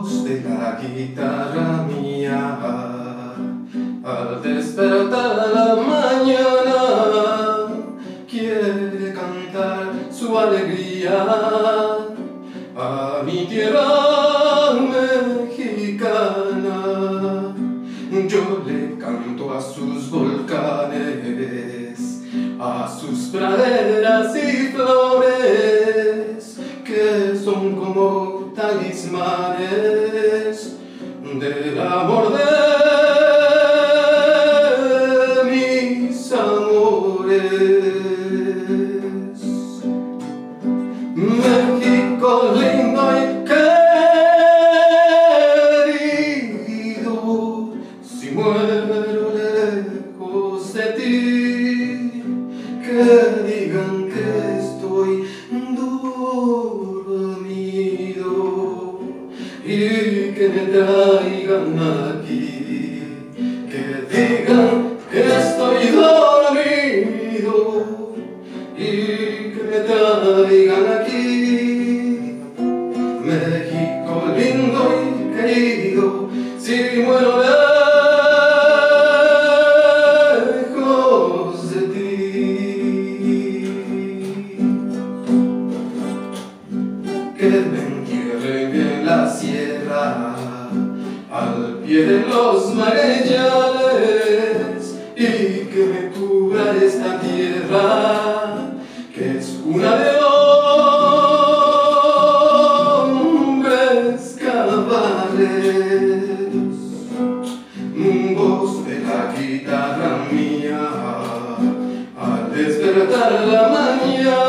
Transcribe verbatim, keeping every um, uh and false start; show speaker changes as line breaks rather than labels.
voz de la guitarra mía al despertar la mañana quiere cantar su alegría a mi tierra mexicana. Yo le canto a sus volcanes, a sus praderas y flores, que son como talismanes del amor de mis amores. México lindo y querido, si muero lejos de ti, que digan que estoy dormido y que me traigan aquí, que digan que estoy dormido y que me traigan aquí. México lindo y querido, si muero lejos de ti. Que me entierren en la sierra, al pie de los mareñales, y que me cubra esta tierra, que es una de hombres cabales. Voz de la guitarra mía al despertar la mañana